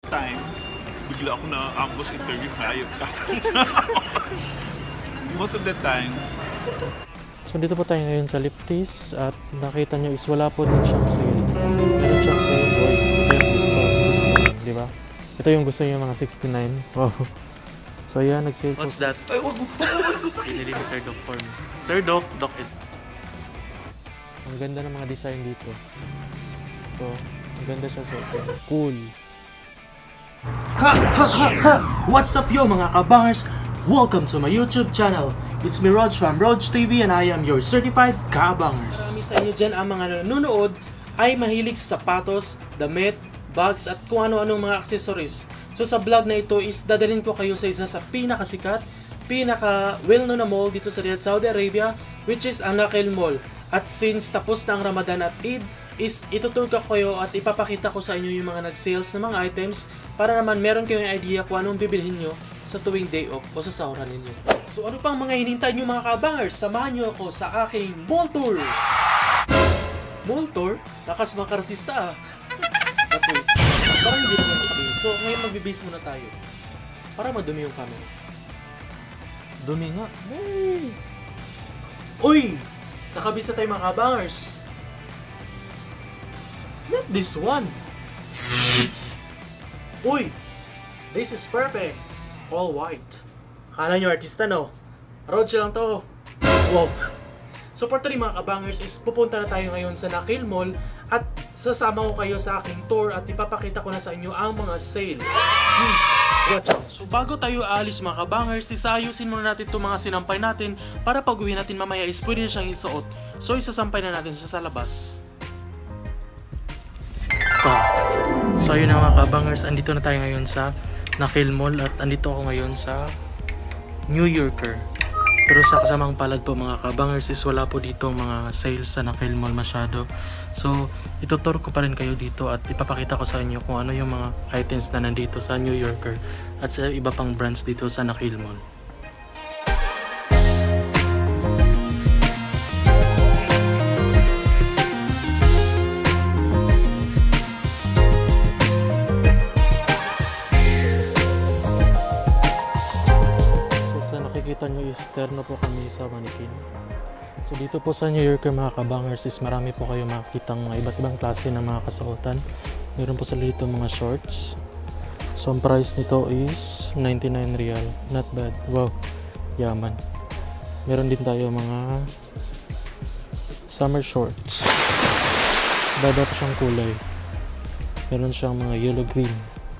time, bigla ako na-ambush interview, hayop ka. Most of the time. So dito po tayo ngayon sa Lifties at nakita nyo is wala po din siyang sale. Meron siyang sale, boy. Ito yung gusto, 69, di ba? Ito yung gusto niyo mga 69. Wow. So yan, nag-sale po. What's that? Ay, wag mo. Pinili ni Sir Doc for me. Sir Doc, Doc it. Ang ganda ng mga design dito. So, ang ganda siya, so cool. Ha ha ha ha! What's up yo mga kabangers? Welcome to my YouTube channel. It's me Rog from Rog TV and I am your certified kabangers. Marami sa inyo dyan ang mga nanonood ay mahilig sa sapatos, damit, bags at kung ano-anong mga accessories. So sa vlog na ito is dadalhin ko kayo sa isa sa pinakasikat, pinaka well-known na mall dito sa Riyadh, Saudi Arabia, which is ang Nakheel Mall. At since tapos na ang Ramadan at Eid, is itutur ko kayo at ipapakita ko sa inyo yung mga nag-sales na mga items para naman meron kayong idea kung anong bibilhin nyo sa tuwing day off o sa sahuran ninyo. So ano pang mga hinintay nyo mga kabangers? Samahan nyo ako sa aking mall tour! Mall tour? Lakas mga kartista ah! Okay. Parang hindi naman okay. So ngayon magbibase muna tayo para madumi yung camera. Dumi nga. Hey! Uy! Nakabisa tayo mga kabangers! Not this one! Uy! This is perfect! All white. Kala nyo artista no? Roach lang to. Wow! So for today mga kabangers is pupunta na tayo ngayon sa Nakheel Mall at sasama ko kayo sa aking tour at ipapakita ko na sa inyo ang mga sale. Watch out! So bago tayo aalis mga kabangers, isayusin muna natin itong mga sinampay natin para pag uwi natin mamaya is pwede na siyang isuot. So isasampay na natin siya sa labas. So ayun na mga kabangers, andito na tayo ngayon sa Nakheel Mall at andito ako ngayon sa New Yorker. Pero sa kasamang palad po mga kabangers is wala po dito mga sales sa Nakheel Mall masyado. So itutur ko pa rin kayo dito at ipapakita ko sa inyo kung ano yung mga items na nandito sa New Yorker at sa iba pang brands dito sa Nakheel Mall. Nakikita nyo is terno po kami sa mannequin. So dito po sa New Yorker mga kabangers is marami po kayo makikitang iba't ibang klase ng mga kasuotan. Meron po sila dito mga shorts. So ang price nito is 99 riyal. Not bad. Wow, yaman. Meron din tayo mga summer shorts. Baba po siyang kulay. Meron siyang mga yellow green.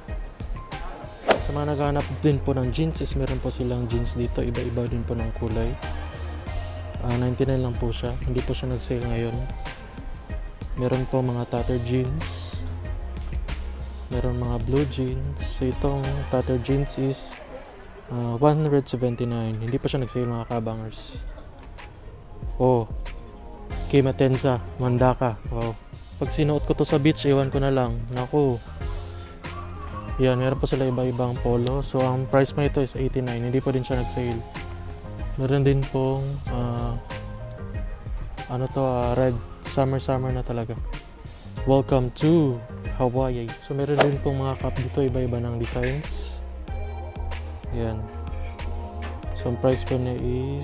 Sa mga naghahanap din po ng jeans is meron po silang jeans dito, iba-iba din po ng kulay. 99 lang po siya, hindi po siya nag-sale ngayon. Meron po mga tattered jeans, meron mga blue jeans. So itong tattered jeans is 179, hindi pa siya nag-sale mga kabangers. Oh, Kimatenza, Mandaka. Wow, pag sinuot ko to sa beach, iwan ko na lang. Naku. Yan, meron po sila iba-ibang polo. So, ang price mo nito is 89. Hindi po din siya nag-sale. Meron din pong red summer na talaga. Welcome to Hawaii. So, meron din pong mga cup dito. Iba-iba ng designs. Yan. So, ang price po niya is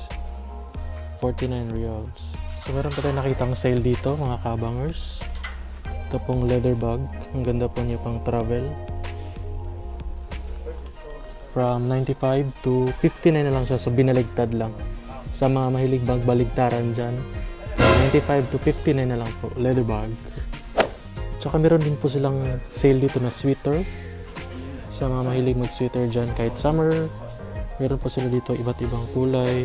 49 riyals. So, meron pa tayo nakitang sale dito, mga kabangers. Ito pong leather bag. Ang ganda po niya pang travel. From 95 to 59 na lang siya, so binaligtad lang. Sa mga mahilig baligtaran dyan, from 95 to 59 na lang po, leather bag. Tsaka meron din po silang sale dito na sweater. Sa mga mahilig mag-sweater dyan, kahit summer, meron po sila dito iba't ibang kulay.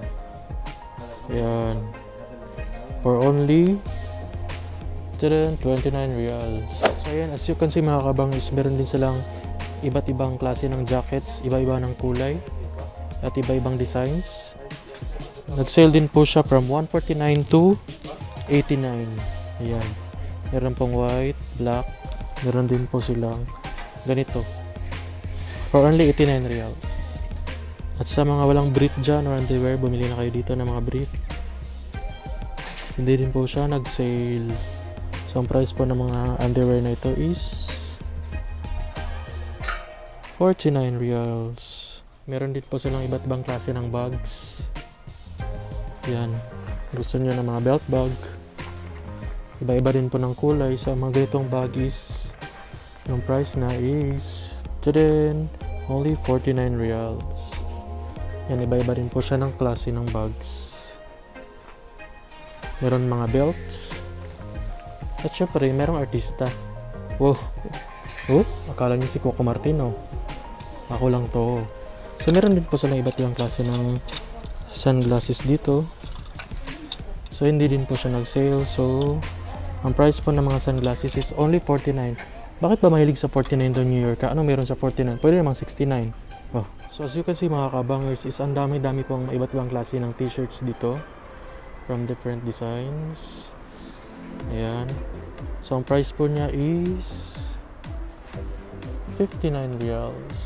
Ayan. For only 29 riyals. So ayan, as you can see mga kabangers, meron din silang iba't ibang klase ng jackets, iba-iba ng kulay at iba-ibang designs. Nag-sale din po siya from 149 to 89. Ayan. Meron pong white, black. Meron din po silang ganito. For only 89 riyal. At sa mga walang brief dyan or underwear, bumili na kayo dito ng mga brief. Hindi din po siya nag-sale. So ang price po ng mga underwear na ito is 49 reals. Meron din po silang iba't ibang klase ng bags. Yan. Gusto nyo ng mga belt bag. Iba-iba din po ng kulay. Sa mga ganitong bag is yung price na is only 49 reals. Yan, iba-iba din po siya ng klase ng bags. Meron mga belts. At syempre, merong artista. Wow. Oh, akala niyo si Coco Martin, oh. Ako lang to. So, meron din po sila iba't ibang klase ng sunglasses dito. So, hindi din po siya nag-sale. So, ang price po ng mga sunglasses is only 49. Bakit ba mahilig sa 49 to New York? Ano meron sa 49? Pwede namang 69. Oh. So, as you can see mga kabangers, is ang dami-dami pong iba't ibang klase ng t-shirts dito. From different designs. Ayan. So, ang price po niya is 59 reals.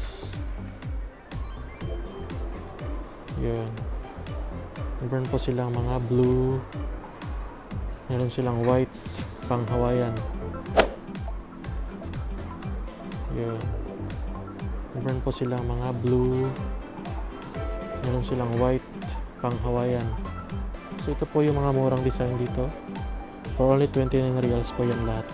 Ayan. Meron po silang mga blue. Meron silang white pang Hawaiian. Ayan. Meron po silang mga blue. Meron silang white pang Hawaiian. So, ito po yung mga murang design dito. For only 29 reals po yung lahat.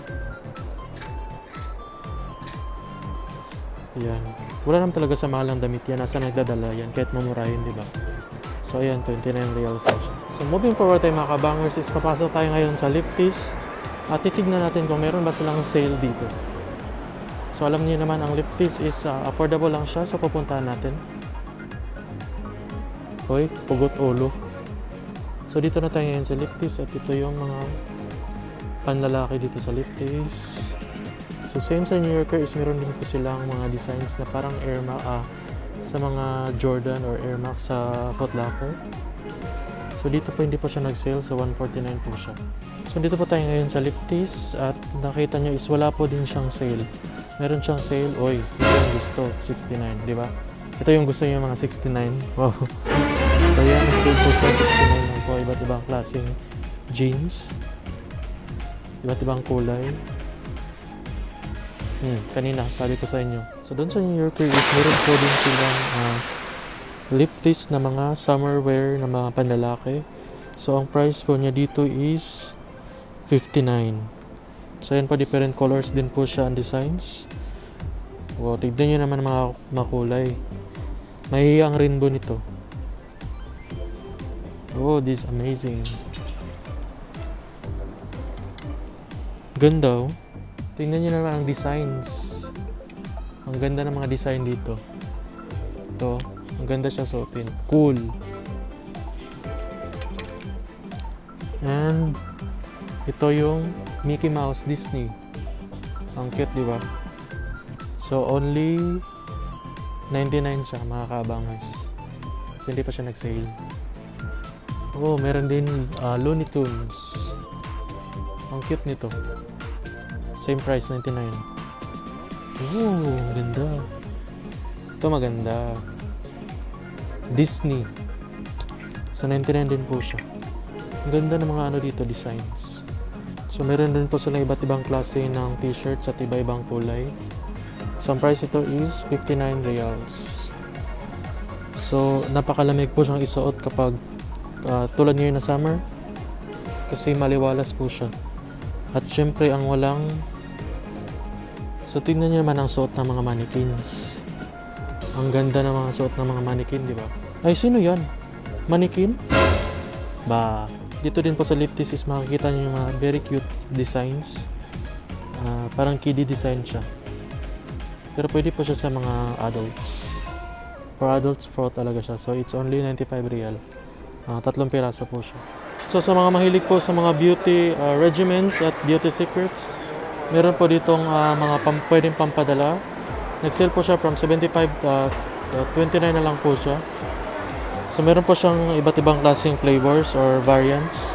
Ayan. Wala naman talaga sa mahal ng damit yan. Nasa nagdadala yan. Kahit mamurahin, di ba? So, ayan. 29 reals na siya. So, moving forward tayo mga kabangers is papasok tayo ngayon sa Lifties. At titignan natin kung meron ba silang sale dito. So, alam niyo naman ang Lifties is affordable lang siya. So, pupuntahan natin. Hoy, pugot ulo. So, dito na tayo ngayon sa Lifties at ito yung mga panlalaki dito sa Lifties. So, same sa New Yorker is meron din po silang mga designs na parang Air Max sa mga Jordan or Air Max sa Foot Locker. So, dito po hindi po siya nag-sale. So, 149 po siya. So, dito po tayo ngayon sa Lifties at nakita nyo is wala po din siyang sale. Meron siyang sale. Oy, ito yung gusto. 69, di ba? Ito yung gusto nyo mga 69. Wow. So, yan. Nag-sale po siya. 69 lang po. Iba't ibang klaseng jeans. Iba't ibang kulay. Kanina, sabi ko sa inyo. So, doon sa New Yorker is meron po din silang Lifties na mga summer wear na mga panlalaki. So, ang price po niya dito is 59. So, yan po. Different colors din po siya ang designs. Wow, tignan nyo naman mga makulay. May ang rainbow nito. Oh, this is amazing. Ganda, oh. Tingnan nyo naman ang designs. Ang ganda ng mga design dito. Ito, ang ganda siya suotin. Cool. And ito yung Mickey Mouse Disney. Ang cute, di ba? So, only 99 siya, mga kabangers. So, hindi pa siya nag-sale. Oh, meron din Looney Tunes. Ang cute nito. Same price, 99. Oh, ganda. Ito maganda. Disney. So, 99 din po siya. Ang ganda ng mga ano dito, designs. So, meron din po sila iba't ibang klase ng t-shirts at iba-ibang kulay. So, ang price ito is 59 reals. So, napakalamig po siyang isuot kapag tulad ngayon na summer. Kasi maliwalas po siya. At syempre, ang walang... So, tignan niyo naman ang suot ng mga mannequins. Ang ganda ng mga suot ng mga mannequin, di ba? Ay, sino yan? Mannequin? Ba, dito din po sa Lifties is makikita niyo yung mga very cute designs. Parang kiddie design siya. Pero pwede po siya sa mga adults. For adults, for talaga siya. So, it's only 95 real. 3 piraso po siya. So, sa mga mahilig po sa mga beauty regimens at beauty secrets, meron po ditong mga pwedeng pampadala. Nag-sale po siya from 75 29 na lang po siya. So, meron po siyang iba't ibang klaseng flavors or variants.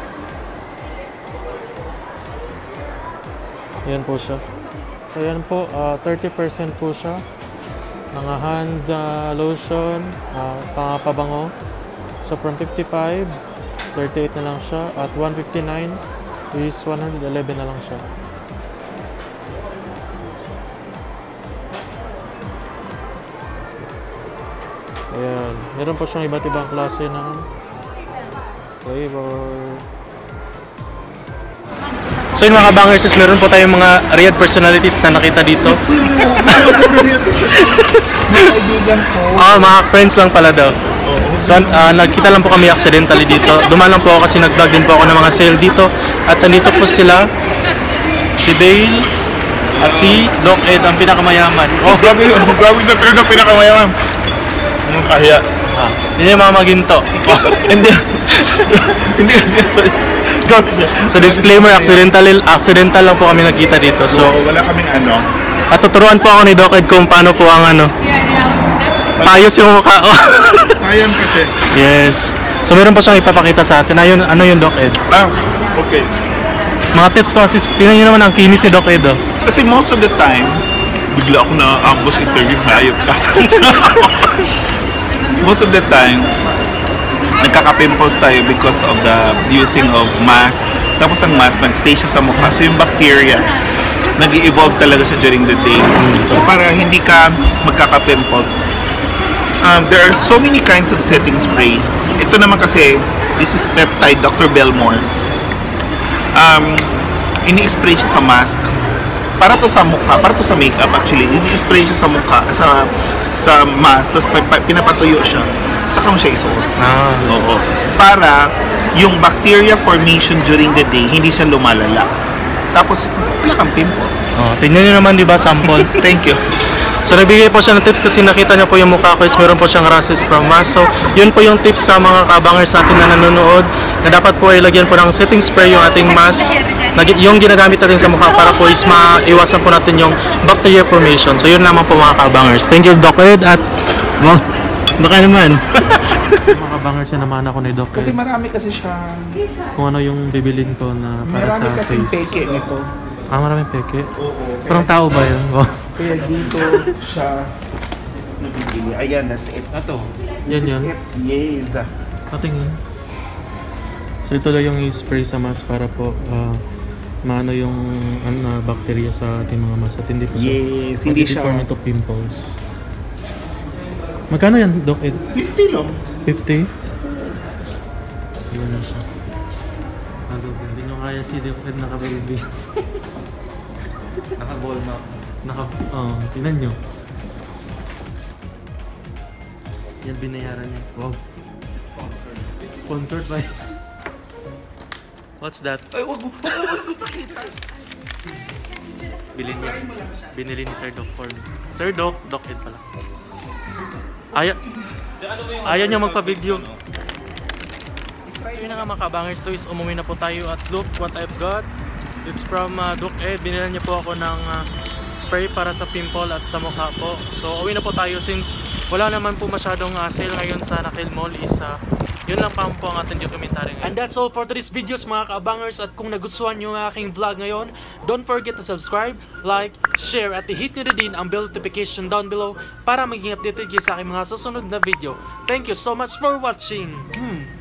Ayan po siya. So, ayan po, 30% po siya. Mga hand lotion, pabango. So, from 55, 38 na lang siya. At 159 is 111 na lang siya. Ayan. Meron po siyang iba't ibang klase ng flavor. So yun mga kabangers, meron po tayong mga Riyadh personalities na nakita dito. Mga friends lang pala daw. So nagkita lang po kami accidentally dito. Dumaan lang po ako kasi nag-vlog din po ako ng mga sale dito. At nandito po sila, si Dale at si Doc Ed, ang pinakamayaman. Grabe sa trip na pinakamayaman. Anong kahiya? Yun yung mga maginto. Hindi kasi. So disclaimer, accidental lang po kami nagkita dito. So Wala kaming ano. at tuturuan po ako ni Doc Ed kung paano po ang ayos yung mukha. Ayan kasi. Yes. So meron pa siyang ipapakita sa atin. Ayun, ano yung Doc Ed? Okay. Mga tips ko kasi, tingnan nyo naman ang kinis ni Doc Ed. Kasi most of the time, bigla ako na ambush interview, hayop ka. Most of the time, nagkaka-pimples tayo because of the using of mask. Tapos ang mask, nag-stay siya sa mukha. So yung bacteria, nag-evolve talaga siya during the day. So para hindi ka magkaka-pimples, there are so many kinds of setting spray. Ito naman kasi, this is Peptide Dr. Belmore. Ini-spray siya sa mask. Para to sa mukha, para to sa makeup actually. Ini-spray siya sa mukha, sa mask, tapos pinapatuyo siya. Saka mo siya isuot. Oo. Para yung bacteria formation during the day, hindi siya lumalala. Tapos, wala kang pimples. Tingnan nyo naman, di ba, sample? Thank you. So nagbigay po siya ng tips kasi nakita niya po yung mukha ko is meron po siyang rashes from mask. So yun po yung tips sa mga kabangers natin na nanonood na dapat po ay lagyan po ng setting spray yung ating mask. Yung ginagamit natin sa mukha para po is maiwasan po natin yung bacteria formation. So yun naman po mga kabangers. Thank you Doc Ed at baka naman. Mga kabangers na naman ako ni Doc Ed. Kasi marami kasi siya. Kung ano yung bibilin ko na para Marami sa kasing face. peke nito. Maraming peke. Oo. Parang tao ba yun? Kaya dito siya nabibili. Ayan, that's it. Ito. This Yan is yan. it. Yes. Patingin. So ito lang yung spray sa mask para po maano yung bacteria sa ating mga mask at hindi po Yes, hindi siya. mag-deform into pimples. Magkano yan, Doc Ed? 50 lang. 50? Yan na siya. Hindi nyo kaya si Doc Ed naka-baby. Naka-ball map. Tingnan nyo. Yan binayaran niya. Wow. Sponsored by... What's that? Ay, wag mo. Binili ni Sir Doc for me. Sir Doc, Doc Ed pala. Ayaw niya magpa-video. So yun na nga mga kabangers, to is umuwi na po tayo at look what I've got. It's from Doc Ed. Binila niya po ako ng spray para sa pimple at sa mukha po. So uwi na po tayo since wala naman po masyadong sale ngayon sa Nakheel Mall is yun lang pa po ang ating documentary ngayon. And that's all for today's videos mga kabangers. At kung nagustuhan nyo ang aking vlog ngayon, don't forget to subscribe, like, share at i-hit nyo na din ang bell notification down below para maging updated kayo sa aking mga susunod na video. Thank you so much for watching.